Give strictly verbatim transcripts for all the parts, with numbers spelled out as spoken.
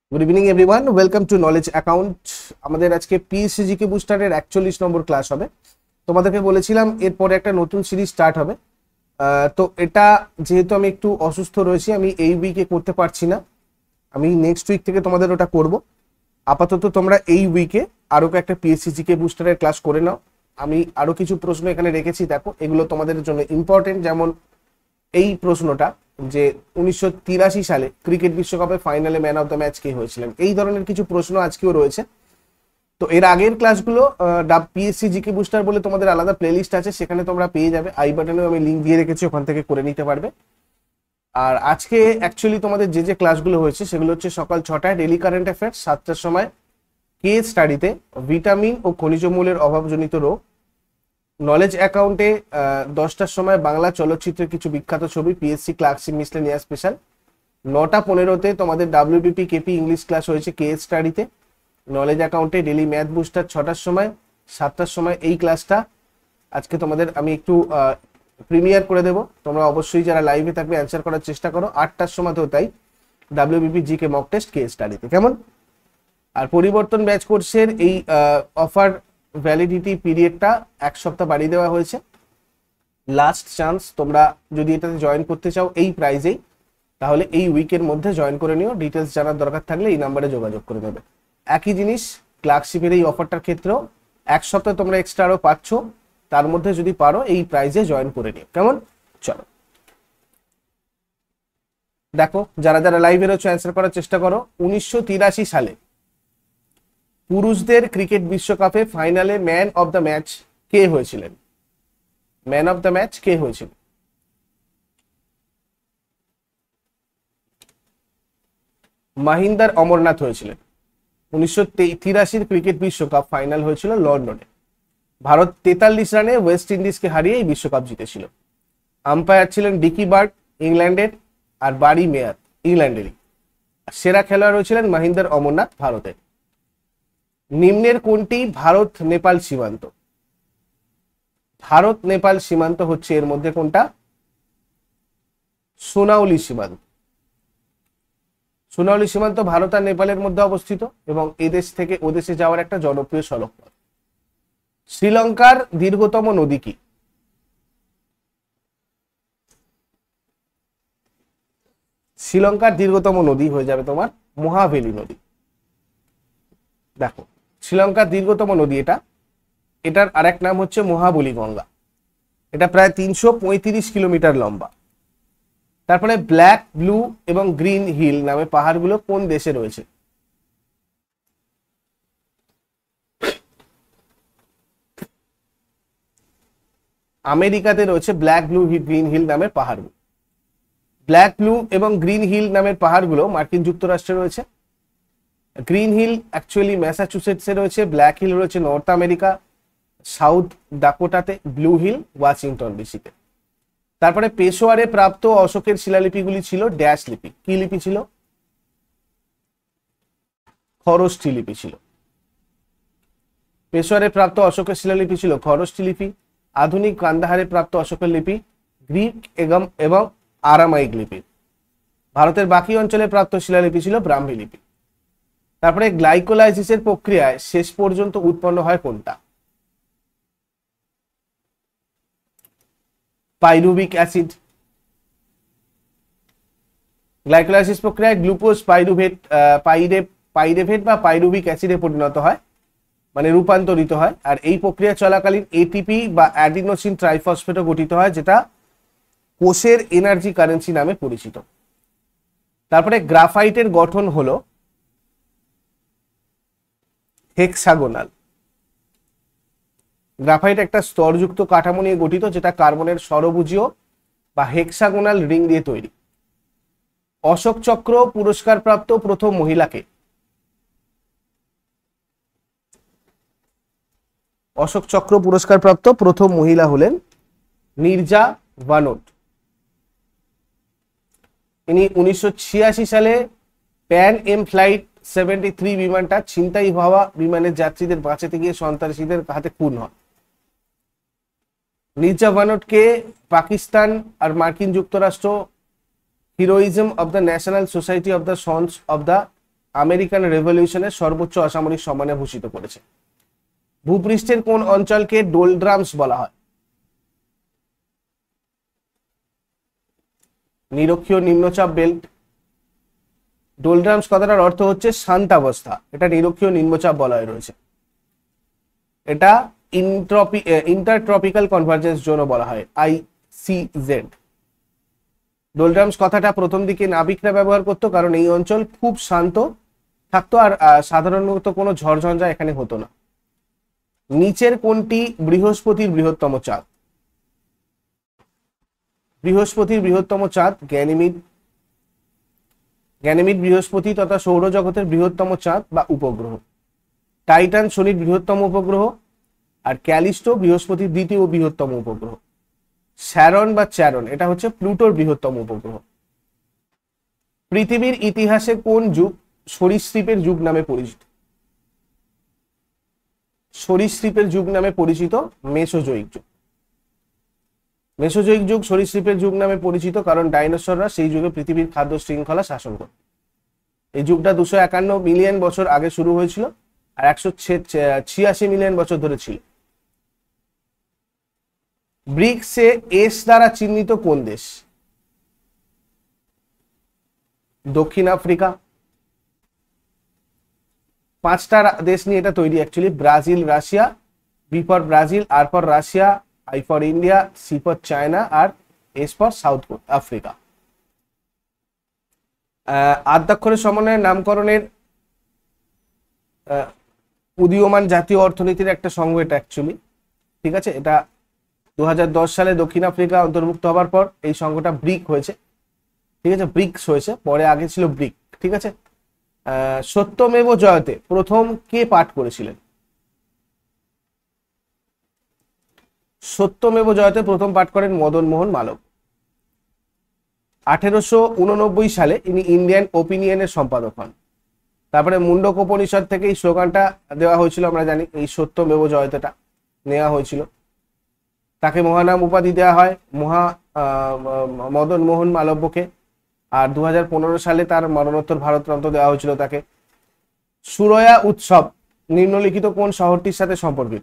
Good evening everyone, welcome to knowledge account. আমাদের আজকে PSC GK বুস্টারের একচল্লিশ নম্বর ক্লাস হবে। তোমাদেরকে বলেছিলাম এরপরে একটা নতুন সিরিজ স্টার্ট হবে। আহ, তো এটা যেহেতু আমি একটু অসুস্থ রয়েছি, আমি এই উইকে করতে পারছি না। আমি নেক্সট উইক থেকে তোমাদের ওটা করব। আপাতত তোমরা এই উইকে আরও একটা পিএসসি জিকে বুস্টারের ক্লাস করে নাও। আমি আরও কিছু প্রশ্ন এখানে রেখেছি, দেখো এগুলো তোমাদের জন্য ইম্পর্টেন্ট। যেমন এই প্রশ্নটা যে উনিশশো তিরাশি সালে ক্রিকেট বিশ্বকাপে ফাইনালে ম্যান অফ দ্য ম্যাচ কে হয়েছিলেন, এই ধরনের কিছু প্রশ্ন আজকেও রয়েছে। তো এর আগের ক্লাসগুলো পিএসসি জিকে বুস্টার বলে তোমাদের আলাদা প্লেলিস্ট আছে, সেখানে তোমরা পেয়ে যাবে। আই বাটনেও আমি লিঙ্ক দিয়ে রেখেছি, ওখান থেকে করে নিতে পারবে। আর আজকে অ্যাকচুয়ালি তোমাদের যে যে ক্লাসগুলো হয়েছে সেগুলো হচ্ছে সকাল ছটায় ডেলি কারেন্ট অ্যাফেয়ার্স, সাতটার সময় কে স্টাডিতে ভিটামিন ও খনিজ মূলের অভাবজনিত রোগ, নলেজ অ্যাকাউন্টে দশটার সময় বাংলা চলচ্চিত্রের কিছু বিখ্যাত ছবি পিএসসি ক্লার্কশিপ মিসলেনিয়াস স্পেশাল, নটা পনেরোতে তোমাদের ডাব্লিউবিপি কেপি ইংলিশ ক্লাস হয়েছে কে স্টাডিতে, নলেজ অ্যাকাউন্টে ডেলি ম্যাথ বুস্টার ছটার সময়, সাতটার সময় এই ক্লাসটা আজকে তোমাদের আমি একটু প্রিমিয়ার করে দেবো। তোমরা অবশ্যই যারা লাইভে থাকবে অ্যান্সার করার চেষ্টা করো। আটটার সময়তেও তাই, WBP GK mock test K স্টাডিতে, কেমন? আর পরিবর্তন ব্যাচ কোর্সের এই অফার ভ্যালিডিটি পিরিয়ডটা এক সপ্তাহ বাড়িয়ে দেওয়া হয়েছে। লাস্ট চান্স, তোমরা যদি এটাতে জয়েন করতে চাও এই প্রাইজেই, তাহলে এই উইকের মধ্যে জয়েন করে নিও। ডিটেলস জানার দরকার থাকলে এই নাম্বারে যোগাযোগ করে নেবে। একই জিনিস ক্লার্কশিপের এই অফারটার ক্ষেত্রেও, এক সপ্তাহ তোমরা এক্সট্রা আরও পাচ্ছ, তার মধ্যে যদি পারো এই প্রাইজে জয়েন করে নিও, কেমন? চলো দেখো, যারা যারা লাইভে রয়েছে অ্যান্সার করার চেষ্টা করো। উনিশশো তিরাশি সালে পুরুষদের ক্রিকেট বিশ্বকাপে ফাইনালে ম্যান অফ দ্য ম্যাচ কে হয়েছিলেন? ম্যান অফ দ্য ম্যাচ কে হয়েছিল? মাহিন্দার অমরনাথ হয়েছিলেন। উনিশশো তিরাশির ক্রিকেট বিশ্বকাপ ফাইনাল হয়েছিল লন্ডনে। ভারত তেতাল্লিশ রানে ওয়েস্ট ইন্ডিজকে হারিয়ে এই বিশ্বকাপ জিতেছিল। আম্পায়ার ছিলেন ডিকি বার্ড ইংল্যান্ডের, আর বারি মেয়ার ইংল্যান্ডেরই। সেরা খেলোয়াড় হয়েছিলেন মাহিন্দার অমরনাথ ভারতের। নিম্নের কোনটি ভারত নেপাল সীমান্ত? ভারত নেপাল সীমান্ত হচ্ছে এর মধ্যে কোনটা? সোনাউলি সীমান্ত। সোনাউলি সীমান্ত ভারত আর নেপালের মধ্যে অবস্থিত এবং এদেশ থেকে ওদেশে যাওয়ার একটা জনপ্রিয় সড়ক পথ। শ্রীলঙ্কার দীর্ঘতম নদী কি? শ্রীলঙ্কার দীর্ঘতম নদী হয়ে যাবে তোমার মহাবেলি নদী। দেখো, শ্রীলঙ্কার দীর্ঘতম নদী এটা, এটার আরেক নাম হচ্ছে মহাবলী গঙ্গা। এটা প্রায় তিনশো পঁয়ত্রিশ কিলোমিটার লম্বা। তারপরে ব্ল্যাক, ব্লু এবং গ্রিন হিল নামে পাহাড়গুলো কোন দেশে রয়েছে? আমেরিকাতে রয়েছে ব্ল্যাক, ব্লু, গ্রিন হিল নামের পাহাড়গুলো। ব্ল্যাক, ব্লু এবং গ্রিন হিল নামের পাহাড়গুলো মার্কিন যুক্তরাষ্ট্রে রয়েছে। গ্রিন হিল অ্যাকচুয়ালি ম্যাসাচুসেটসে রয়েছে, ব্ল্যাক হিল রয়েছে নর্থ আমেরিকা, সাউথ ডাকোটাতে, ব্লু হিল ওয়াশিংটন ডিসিতে। তারপরে পেশোয়ারে প্রাপ্ত অশোকের শিলালিপিগুলি ছিল ড্যাশ লিপি। কি লিপি ছিল? খরষ্টি লিপি ছিল। পেশোয়ারে প্রাপ্ত অশোকের শিলালিপি ছিল খরষ্টি লিপি। আধুনিক কান্দাহারে প্রাপ্ত অশোকের লিপি গ্রিক এবং আরামাইক লিপি। ভারতের বাকি অঞ্চলে প্রাপ্ত শিলালিপি ছিল ব্রাহ্মী লিপি। তারপরে গ্লাইকোলাইসিসের প্রক্রিয়ায় শেষ পর্যন্ত উৎপন্ন হয় কোনটা? Pyruvic acid. গ্লাইকোলাইসিস প্রক্রিয়ায় গ্লুকোজ পাইরুভেট পাইরে পাইরেভেট বা পাইরুভিক অ্যাসিডে পরিণত হয়, মানে রূপান্তরিত হয়। আর এই প্রক্রিয়া চলাকালীন এটিপি বা অ্যাডিনোসিন ট্রাইফসফেটও গঠিত হয়, যেটা কোষের এনার্জি কারেন্সি নামে পরিচিত। তারপরে গ্রাফাইটের গঠন হলো হেক্সাগোনাল। গ্রাফাইট একটা স্তরযুক্ত কাঠামো নিয়ে গঠিত, যেটা কার্বনের ষড়ভুজীয় বা হেক্সাগোনাল রিং দিয়ে তৈরি। অশোক চক্র পুরস্কার প্রাপ্ত প্রথম মহিলাকে? অশোক চক্র পুরস্কার প্রাপ্ত প্রথম মহিলা হলেন নির্জা ভানোট। ইনি উনিশশো ছিয়াশি সালে Pan Am flight seventy three বিমানটা ছিনতাই হওয়া বিমানের যাত্রীদের বাঁচাতে গিয়ে সন্ত্রাসীদের হাতে খুন হন। নির্জা ভানোটকে পাকিস্তান আর মার্কিন যুক্তরাষ্ট্র heroism of the national society of the sons of the American রেভলিউশনের সর্বোচ্চ অসামরিক সম্মানে ভূষিত করেছে? ভূপৃষ্ঠের কোন অঞ্চলকে ডোলড্রামস বলা হয়? নিরক্ষীয় নিম্নচাপ বেল্ট। ডোলড্রামস কথাটার অর্থ হচ্ছে শান্তাবস্থা, এটা নিরক্ষীয় নিম্নচাপ বলয় রয়েছে। এটা ইন্ট্রপি ইন্টারট্রপিক্যাল কনভার্জেন্স জোনও বলা হয়, আই সি জেড। ডোলড্রামস কথাটা প্রথম দিকে নাবিকরা ব্যবহার করতো, কারণ এই অঞ্চল খুব শান্ত থাকতো আর সাধারণত কোনো ঝড়ঝঞ্ঝা এখানে হতো না। নিচের কোনটি বৃহস্পতির বৃহত্তম চাঁদ? বৃহস্পতির বৃহত্তম চাঁদ গ্যানিমিড। গ্যানিমিড বৃহস্পতি তথা সৌরজগতের বৃহত্তম চাঁদ বা উপগ্রহ। টাইটান শনির বৃহত্তম উপগ্রহ, আর ক্যালিস্টো বৃহস্পতির দ্বিতীয় বৃহত্তম উপগ্রহ। স্যারন বা চ্যারন এটা হচ্ছে প্লুটোর বৃহত্তম উপগ্রহ। পৃথিবীর ইতিহাসে কোন যুগ সরীসৃপের যুগ নামে পরিচিত? সরীসৃপের যুগ নামে পরিচিত মেসোজোয়িক যুগ। মেসোজোয়িক যুগ সরীসৃপের যুগ নামে পরিচিত কারণ ডাইনোসররা সেই যুগে পৃথিবীর খাদ্য শৃঙ্খলা শাসন করত। এই যুগটা দুশো একান্ন মিলিয়ন বছর আগে শুরু হয়েছিল আর একশো ছিয়াশি মিলিয়ন বছর ধরে ছিল। ব্রিক্সে এস দ্বারা চিহ্নিত কোন দেশ? দক্ষিণ আফ্রিকা। পাঁচটা দেশ নিয়ে এটা তৈরি actually, Brazil, Russia, B for Brazil, R for Russia, I for India, C for China, আর এস ফর সাউথ আফ্রিকা। আদ্যাক্ষরের সমন্বয়ে নামকরণের উদীয়মান জাতীয় অর্থনীতির একটা সংঘ এটা অ্যাকচুয়ালি, ঠিক আছে। এটা দু হাজার দশ সালে দক্ষিণ আফ্রিকা অন্তর্ভুক্ত হবার পর এই সংঘটা ব্রিক হয়েছে, ঠিক আছে, ব্রিক্স হয়েছে, পরে আগে ছিল ব্রিক, ঠিক আছে। আহ সত্যমেব জয়তে প্রথম কে পাঠ করেছিলেন? সত্যমেব জয়তে প্রথম পাঠ করেন মদন মোহন মালব্য। আঠেরোশো উননব্বই সালে ইনি ইন্ডিয়ান ওপিনিয়নের সম্পাদক হন। তারপরে মুন্ডকোপনিষদ থেকে এই স্লোগানটা দেওয়া হয়েছিল, আমরা জানি এই সত্যমেব জয়তেটা নেওয়া হয়েছিল। তাকে মহানাম উপাধি দেওয়া হয় মহা মদন মোহন মালব্যকে। আর দু হাজার পনেরো সালে তার মরণোত্তর ভারতরত্ন দেওয়া হয়েছিল তাকে। সুরয়া উৎসব নিম্নলিখিত কোন শহরটির সাথে সম্পর্কিত?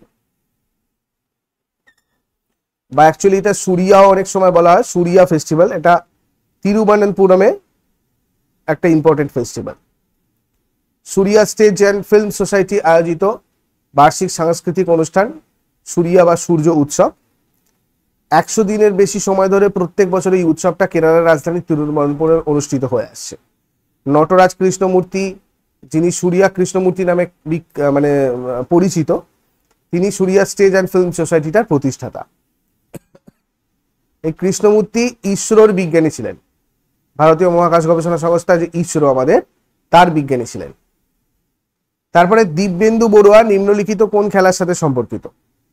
বা অ্যাকচুয়ালি এটা সুরিয়াও অনেক সময় বলা হয়, সুরিয়া ফেস্টিভ্যাল, এটা তিরুবনন্তপুরমে একটা important festival. Soorya stage and film society আয়োজিত বার্ষিক সাংস্কৃতিক অনুষ্ঠান সুরিয়া বা সূর্য উৎসব। একশো দিনের বেশি সময় ধরে প্রত্যেক বছর এই উৎসবটা কেরালার রাজধানী তিরুবনন্তপুরে অনুষ্ঠিত হয়ে আসছে। নটরাজ কৃষ্ণমূর্তি, যিনি সুরিয়া কৃষ্ণমূর্তি নামে মানে পরিচিত, তিনি সুরিয়া স্টেজ অ্যান্ড ফিল্ম সোসাইটিটার প্রতিষ্ঠাতা। এই কৃষ্ণমূর্তি ইসরোর বিজ্ঞানী ছিলেন, ভারতীয় মহাকাশ গবেষণা সংস্থা যে ইসরো আমাদের, তার বিজ্ঞানী ছিলেন। তারপরে দিব্যেন্দু বড়ুয়া নিম্নলিখিত কোন খেলার সাথে সম্পর্কিত?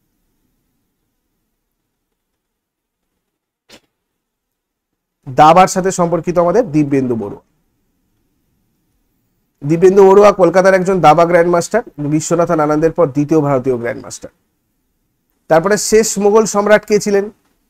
দাবার সাথে সম্পর্কিত আমাদের দিব্যেন্দু বড়ুয়া। দিব্যেন্দু বড়ুয়া কলকাতার একজন দাবা গ্র্যান্ড মাস্টার, বিশ্বনাথন আনন্দের পর দ্বিতীয় ভারতীয় গ্র্যান্ড মাস্টার। তারপরে শেষ মুঘল সম্রাট কে ছিলেন?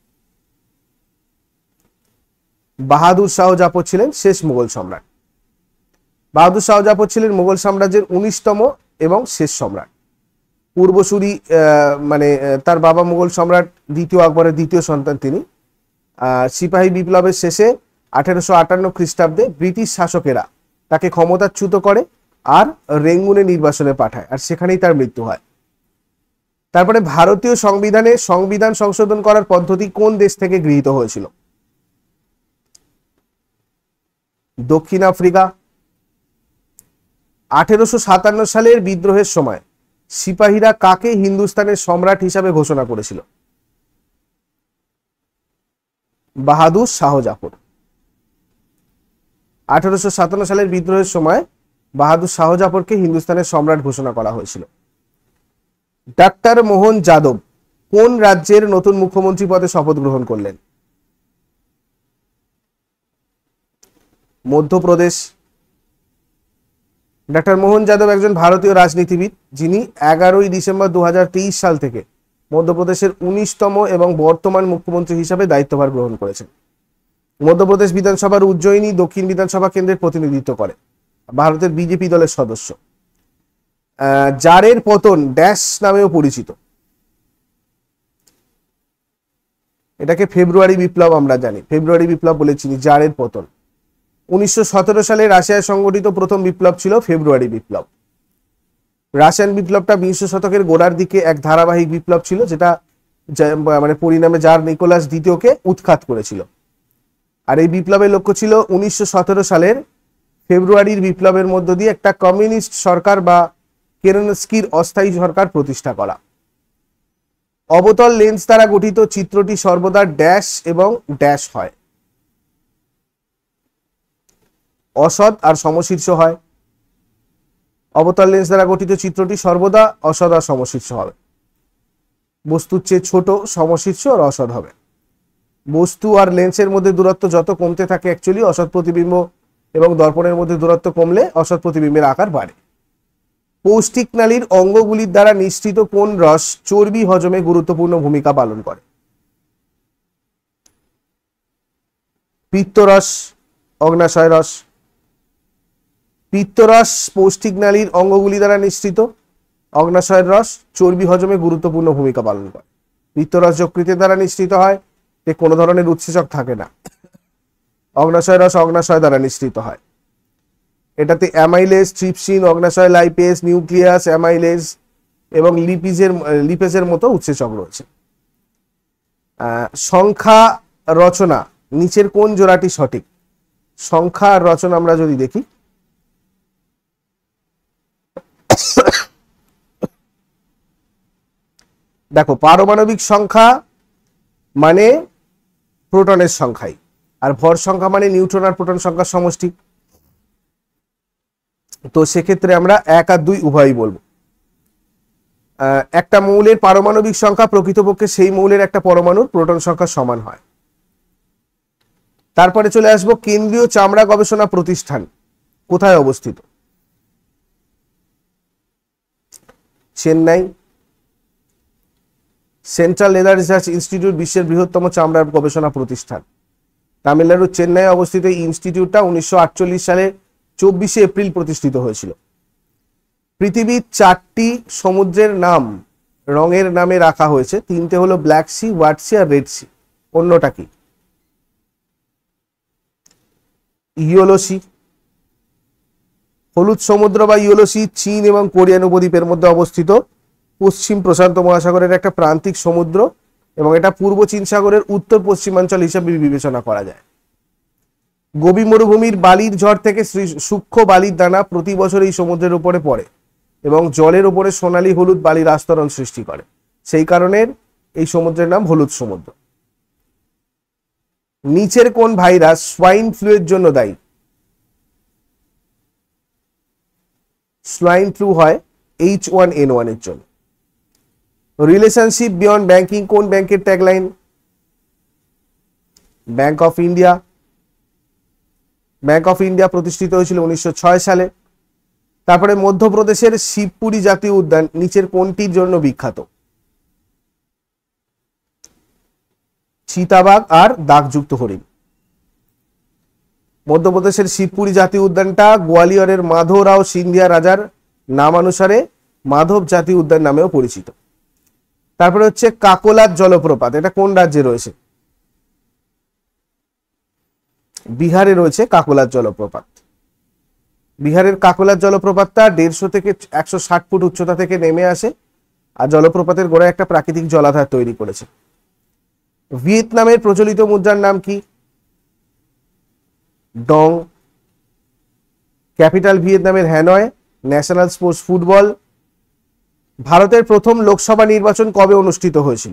বাহাদুর শাহ জাফর ছিলেন শেষ মুঘল সম্রাট। বাহাদুর শাহ জাফর ছিলেন মুঘল সাম্রাজ্যের উনিশতম এবং শেষ সম্রাট। পূর্বসূরি মানে তার বাবা মুঘল সম্রাট দ্বিতীয় আকবরের দ্বিতীয় সন্তান তিনি। সিপাহী বিপ্লবের শেষে আঠেরোশো আটান্ন খ্রিস্টাব্দে ব্রিটিশ শাসকেরা তাকে ক্ষমতাচ্যুত করে আর রেঙ্গুনে নির্বাসনে পাঠায়, আর সেখানেই তার মৃত্যু হয়। তারপরে ভারতীয় সংবিধানে সংবিধান সংশোধন করার পদ্ধতি কোন দেশ থেকে গৃহীত হয়েছিল? দক্ষিণ আফ্রিকা। আঠেরোশো সাতান্ন সালের বিদ্রোহের সময় সিপাহীরা কাকে হিন্দুস্তানের সম্রাট হিসাবে ঘোষণা করেছিল? বাহাদুর শাহ জাফর। আঠেরোশো সাতান্ন সালের বিদ্রোহের সময় বাহাদুর শাহ জাফরকে হিন্দুস্তানের সম্রাট ঘোষণা করা হয়েছিল। ডাক্তার মোহন যাদব কোন রাজ্যের নতুন মুখ্যমন্ত্রী পদে শপথ গ্রহণ করলেন? মধ্যপ্রদেশ। ডাক্তার মোহন যাদব একজন ভারতীয় রাজনীতিবিদ, যিনি এগারোই ডিসেম্বর দু হাজার তেইশ সাল থেকে মধ্যপ্রদেশের উনিশতম এবং বর্তমান মুখ্যমন্ত্রী হিসাবে দায়িত্বভার গ্রহণ করেছেন। মধ্যপ্রদেশ বিধানসভার উজ্জয়িনী দক্ষিণ বিধানসভা কেন্দ্রের প্রতিনিধিত্ব করে। ভারতের বিজেপি দলের সদস্য। জারের পতন ড্যাশ নামেও পরিচিত। এটাকে ফেব্রুয়ারি বিপ্লব আমরা জানি, ফেব্রুয়ারি বিপ্লব বলে চিনি। জারের পতন উনিশশো সতেরো সালে রাশিয়ায় সংগঠিত প্রথম বিপ্লব ছিল ফেব্রুয়ারি বিপ্লব। রাশিয়ান বিপ্লবটা বিংশ শতকের গোড়ার দিকে এক ধারাবাহিক বিপ্লব ছিল, যেটা মানে পরিণামে জার নিকোলাস দ্বিতীয়কে উৎখাত করেছিল। আর এই বিপ্লবের লক্ষ্য ছিল উনিশশো সতেরো সালের ফেব্রুয়ারির বিপ্লবের মধ্য দিয়ে একটা কমিউনিস্ট সরকার বা কেরেনস্কির অস্থায়ী সরকার প্রতিষ্ঠা করা। অবতল লেন্স দ্বারা গঠিত চিত্রটি সর্বদা ড্যাশ এবং ড্যাশ হয়, অসৎ আর সমশীর্ষ হয়। অবতল লেন্স দ্বারা গঠিত চিত্রটি সর্বদা অসৎ আর সমশীর্ষ হবে। বস্তুর চেয়ে ছোট, সমশীর্ষ আর অসৎ হবে। বস্তু আর লেন্সের মধ্যে দূরত্ব যত কমতে থাকে অ্যাকচুয়ালি অসৎ প্রতিবিম্ব এবং দর্পণের মধ্যে দূরত্ব কমলে অসৎ প্রতিবিম্বের আকার বাড়ে। পৌষ্টিক নালীর অঙ্গগুলির দ্বারা নিঃসৃত কোন রস চর্বি হজমে গুরুত্বপূর্ণ ভূমিকা পালন করে? পিত্তরস, অগ্নাশয় রস। পিত্তরস পৌষ্টিক নালীর অঙ্গগুলি দ্বারা নিঃসৃত, অগ্নাশয়ের রস চর্বি হজমে গুরুত্বপূর্ণ ভূমিকা পালন করে। পিত্তরস যকৃতের দ্বারা নিঃসৃত হয়, এতে কোনো ধরনের উৎসেচক থাকে না। অগ্নাশয় রস অগ্নাশয় দ্বারা নিঃসৃত হয়। এটাতে অ্যামাইলেজ, ট্রিপসিন, অগ্নাশয় লাইপেজ, নিউক্লিয়াস, অ্যামাইলেজ এবং লিপিজের লিপেজের মতো উৎসেচক রয়েছে। সংখ্যা রচনা নিচের কোন জোড়াটি সঠিক? সংখ্যা রচনা আমরা যদি দেখি, দেখো পারমাণবিক সংখ্যা মানে প্রোটনের সংখ্যাই, আর ভর সংখ্যা মানে নিউট্রন আর প্রোটন সংখ্যার সমষ্টি। তো সেক্ষেত্রে আমরা এক আর দুই উভয়ই বলবো। একটা মৌলের পারমাণবিক সংখ্যা প্রকৃতপক্ষে সেই মৌলের একটা পরমাণুর প্রোটন সংখ্যার সমান হয়। তারপরে চলে আসবো কেন্দ্রীয় চামড়া গবেষণা প্রতিষ্ঠান কোথায় অবস্থিত? Chennai. Central leather research institute বিশ্বের বৃহত্তম চামড়ার গবেষণা প্রতিষ্ঠান। তামিলনাড়ুর চেন্নাই অবস্থিত এই ইনস্টিটিউটটা উনিশশো আটচল্লিশ সালে চব্বিশে এপ্রিল প্রতিষ্ঠিত হয়েছিল। পৃথিবীর চারটি সমুদ্রের নাম রঙের নামে রাখা হয়েছে, তিনটে হলো ব্ল্যাক সি, হোয়াইট সি আর রেড সি। অন্যটা কি? Yellow sea. হলুদ সমুদ্র বা ইয়েলো সি চীন এবং কোরিয়ান উপদ্বীপের মধ্যে অবস্থিত পশ্চিম প্রশান্ত মহাসাগরের একটা প্রান্তিক সমুদ্র এবং এটা পূর্ব চীন সাগরের উত্তর পশ্চিমাঞ্চল হিসেবে বিবেচনা করা যায়। গোবি মরুভূমির বালির ঝড় থেকে সূক্ষ্ম বালির দানা প্রতি বছর এই সমুদ্রের উপরে পড়ে এবং জলের উপরে সোনালী হলুদ বালির আস্তরণ সৃষ্টি করে, সেই কারণে এই সমুদ্রের নাম হলুদ সমুদ্র। নিচের কোন ভাইরাস সোয়াইন ফ্লু এর জন্য দায়ী? সোয়াইন ফ্লু হয় এইচ ওয়ান এন ওয়ান এর জন্য। রিলেশনশিপ বিয়ন্ড ব্যাংকিং কোন ব্যাংকের tagline? Bank of India. Bank of India প্রতিষ্ঠিত হয়েছিল উনিশশো ছয় সালে। তারপরে মধ্যপ্রদেশের শিবপুরি জাতীয় উদ্যান নিচের কোনটির জন্য বিখ্যাত? চিতাবাঘ আর দাগযুক্ত হরিণ। মধ্যপ্রদেশের শিবপুরি জাতীয় উদ্যানটা গোয়ালিয়রের মাধবরাও সিন্ধিয়া রাজার নামানুসারে মাধব জাতীয় উদ্যান নামেও পরিচিত। তারপরে হচ্ছে কাকোলাত জলপ্রপাত, এটা কোন রাজ্যে রয়েছে? বিহারে রয়েছে কাকোলাত জলপ্রপাত। বিহারের কাকোলাত জলপ্রপাতটা দেড়শো থেকে একশো ষাট ফুট উচ্চতা থেকে নেমে আসে আর জলপ্রপাতের গোড়ায় একটা প্রাকৃতিক জলাধার তৈরি করেছে। ভিয়েতনামের প্রচলিত মুদ্রার নাম কি? ডং। ক্যাপিটাল ভিয়েতনামের হ্যানয়। National sports football. ভারতের প্রথম লোকসভা নির্বাচন কবে অনুষ্ঠিত হয়েছিল?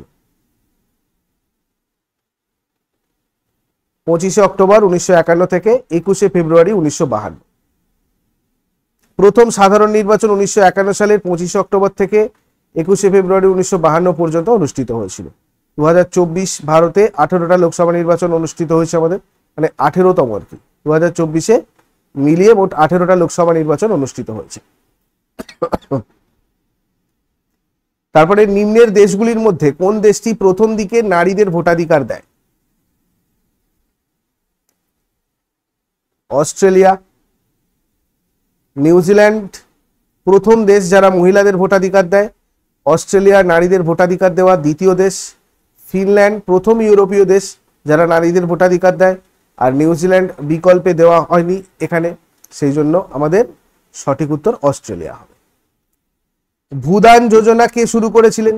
পঁচিশে অক্টোবর উনিশশো একান্ন থেকে একুশে ফেব্রুয়ারি উনিশশো বাহান্ন। প্রথম সাধারণ নির্বাচন উনিশশো একান্ন সালের পঁচিশে অক্টোবর থেকে একুশে ফেব্রুয়ারি উনিশশো বাহান্ন পর্যন্ত অনুষ্ঠিত হয়েছিল। দু হাজার চব্বিশ ভারতে আঠেরোটা লোকসভা নির্বাচন অনুষ্ঠিত হয়েছে, আমাদের মানে আঠেরোতম আর কি। দু হাজার চব্বিশে মিলিয়ে মোট আঠেরোটা লোকসভা নির্বাচন অনুষ্ঠিত হয়েছে। তারপরে নিম্নের দেশগুলির মধ্যে কোন দেশটি প্রথম দিকে নারীদের ভোটাধিকার দেয়? অস্ট্রেলিয়া। নিউজিল্যান্ড প্রথম দেশ যারা মহিলাদের ভোটাধিকার দেয়। অস্ট্রেলিয়া নারীদের ভোটাধিকার দেওয়া দ্বিতীয় দেশ। ফিনল্যান্ড প্রথম ইউরোপীয় দেশ যারা নারীদের ভোটাধিকার দেয়। আর নিউজিল্যান্ড বিকল্পে দেওয়া হয়নি এখানে, সেই জন্য আমাদের সঠিক উত্তর অস্ট্রেলিয়া হবে। ভূদান যোজনা কে শুরু করেছিলেন?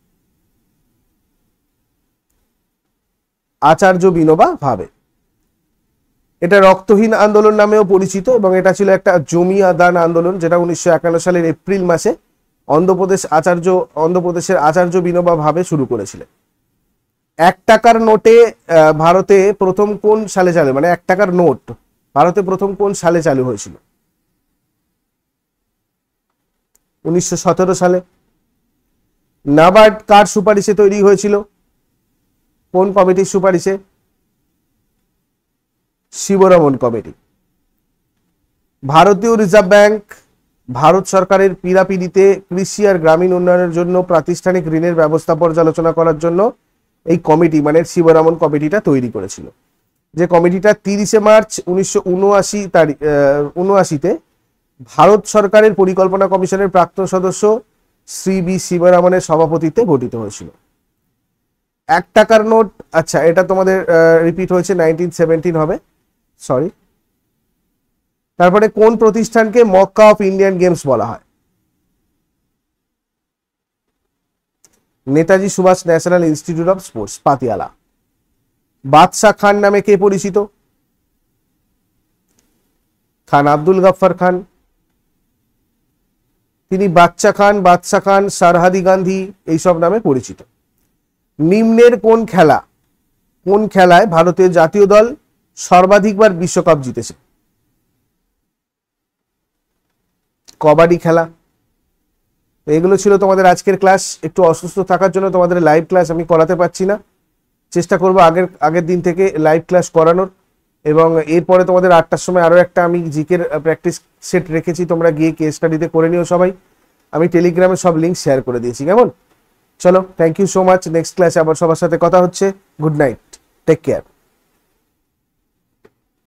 আচার্য বিনোবা ভাবে। এটা রক্তহীন আন্দোলন নামেও পরিচিত এবং এটা ছিল একটা জমি আদান আন্দোলন, যেটা উনিশশো একান্ন সালের এপ্রিল মাসে অন্ধ্রপ্রদেশ আচার্য অন্ধ্রপ্রদেশের আচার্য বিনোবা ভাবে শুরু করেছিলেন। এক টাকার নোটে ভারতে প্রথম কোন সালে চালু, মানে এক টাকার নোট ভারতে প্রথম কোন সালে চালু হয়েছিল? উনিশশো সতেরো সালে। নাবার্ড কার সুপারিশে তৈরি হয়েছিল? কোন কমিটির সুপারিশে? শিবরমন কমিটি। ভারতীয় রিজার্ভ ব্যাংক ভারত সরকারের পীড়াপিড়িতে কৃষি আর গ্রামীণ উন্নয়নের জন্য প্রাতিষ্ঠানিক ঋণের ব্যবস্থা পর্যালোচনা করার জন্য এই কমিটি মানে শিবরমন কমিটিটা তৈরি করেছিল। যে কমিটিটা তিরিশে মার্চ উনিশশো উনআশি তারিখ উনআশিতে ভারত সরকারের পরিকল্পনা কমিশনের প্রাক্তন সদস্য শ্রী বি শিবরমনের সভাপতিত্বে গঠিত হয়েছিল। এক টাকার নোট, আচ্ছা এটা তোমাদের রিপিট হয়েছে নাইনটিন সেভেন্টিন হবে, সরি। তারপরে কোন প্রতিষ্ঠানকে মক্কা অফ ইন্ডিয়ান গেমস বলা হয়? Netaji Subhas national institute of sports, Patiala. Badshah Khan নামে কে পরিচিত? খান আব্দুল গফফার খান। তিনি বাচ্চা খান, বাদশাহ খান, সরহাদি গান্ধী এইসব নামে পরিচিত। নিম্নের কোন খেলা কোন খেলায় ভারতের জাতীয় দল সর্বাধিকবার বিশ্বকাপ জিতেছে? কবাডি খেলা। এগুলো ছিল তোমাদের আজকের ক্লাস। একটু অসুস্থ থাকার জন্য তোমাদের লাইভ ক্লাস আমি করাতে পারছি না, চেষ্টা করবো আগের আগের দিন থেকে লাইভ ক্লাস করানোর। এবং এরপরে তোমাদের আটটার সময় আরও একটা আমি জিকের প্র্যাকটিস সেট রেখেছি, তোমরা গিয়ে কেস স্টাডিতে করে নিও সবাই। আমি টেলিগ্রামে সব লিঙ্ক শেয়ার করে দিয়েছি, কেমন? চলো, thank you so much. Next ক্লাসে আবার সবার সাথে কথা হচ্ছে। Good night, take care.